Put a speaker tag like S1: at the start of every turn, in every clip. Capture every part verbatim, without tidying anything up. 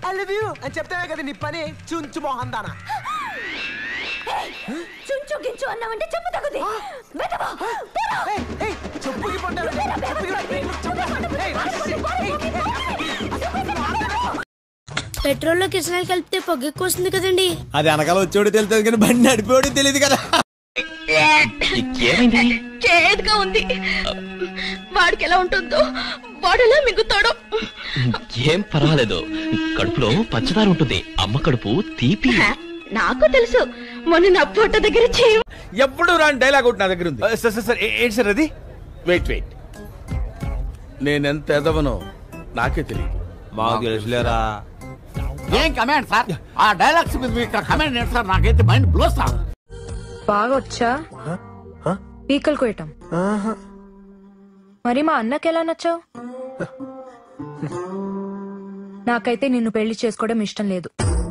S1: I love you అని చెప్తావే కదా నీ పని చుంచు మోహన్ దానా
S2: చుంచు గించు అన్నావంటే చెప్పు తగుది
S1: చెప్పుకి
S3: పెట్రోల్ లో కిసనాలు కలిపితే పొగ ఎక్కువ వస్తుంది కదండి.
S4: అది అనకాల వచ్చేవాడు తెలుస్తుంది కానీ బండి నడిపేవాడు తెలియదు కదా.
S2: చేదుగా ఉంది. వాడికి ఎలా ఉంటుందో వాడు ఎలా మింగుతాడో.
S5: ఏం పర్వాలేదు, కడుపులో పంచదార ఉంటుంది. అమ్మ కడుపు తీపి.
S2: నాకు తెలుసు. మొన్న నా పొట్ట దగ్గర చేయి
S6: ఎప్పుడు రాని డైలాగ్ ఒకటి నా దగ్గర ఉంది. సార్ సార్ సార్ ఏంటి సార్ అది? వెయిట్ వెయిట్ నేనెంత ఎదవనో నాకే తెలియదు.
S4: మాకు తెలుసులేరా.
S7: ఏం కమాండ్ సార్? ఆ డైలాగ్స్ మీద మీకు కమాండ్ ఏంటి సార్? నాకైతే మైండ్ బ్లో సార్.
S8: బాగా వచ్చా పీకలు కోయటం. మరి మా అన్నకి ఎలా నచ్చావు? నాకైతే నిన్ను పెళ్లి చేసుకోవడం ఇష్టం లేదు.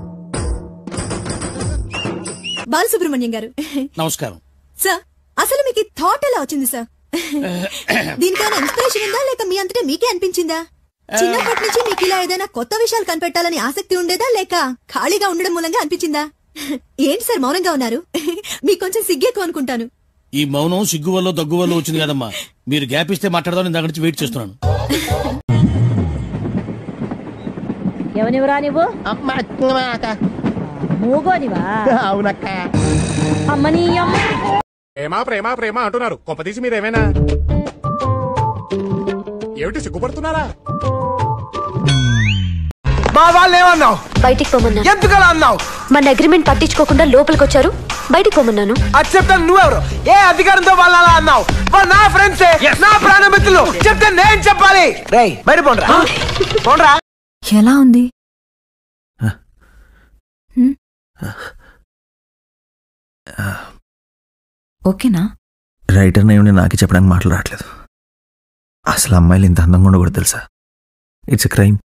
S9: బాలసుబ్రహ్మణ్యం గారు
S7: నమస్కారం
S9: సార్. అసలు మీకు థాట్ ఎలా వచ్చింది సార్? దీనికైనా ఇన్స్పిరేషన్ ఉందా లేక మీ అంతటా మీకే అనిపించిందా? చిన్నప్పటి నుంచి మీకు ఇలా ఏదైనా కొత్త విషయాలు కనిపెట్టాలని ఆసక్తి ఉండేదా లేక ఖాళీగా ఉండడం మూలంగా అనిపించిందా? ఏంటి సార్ మౌనంగా ఉన్నారు? మీకు కొంచెం సిగ్గేకు అనుకుంటాను.
S7: ఈ మౌనం సిగ్గు వల్ల దగ్గు వల్ల వచ్చింది కదమ్మా. మీరు గ్యాప్ ఇస్తే మాట్లాడదాం దగ్గర నుంచి వెయిట్ చేస్తున్నాను.
S2: ఎవనివరా నువ్వు? మూగోనివా?
S10: అవునక్క.
S2: అమ్మని అమ్మ
S10: ప్రేమ ప్రేమ ప్రేమ అంటున్నారు. కొంపతీసి మీరేమైనా ఏమిటి సిగ్గుపడుతున్నారా?
S1: మా వాళ్ళు ఏమన్నావు?
S2: బయటికి పోమన్నా.
S1: ఎందుకలా అన్నావు?
S2: మన అగ్రిమెంట్ పట్టించుకోకుండా లోపలికి వచ్చారు, బయటికి పోమన్నాను.
S1: అది చెప్తాను. నువ్వెవరు? ఏ అధికారంతో వాళ్ళు అలా అన్నావు? వాళ్ళు నా ఫ్రెండ్సే, నా ప్రాణమిత్రులు. చెప్తే నేను చెప్పాలి. రేయ్ బయట పోండ్రా పోండ్రా.
S8: ఎలా ఉంది? ఓకేనా?
S4: రైటర్ నేమి నాకే చెప్పడానికి మాటలు రావట్లేదు. అసలు అమ్మాయిలు ఇంత అందంగా ఉండకూడదు తెలుసా? It's a crime.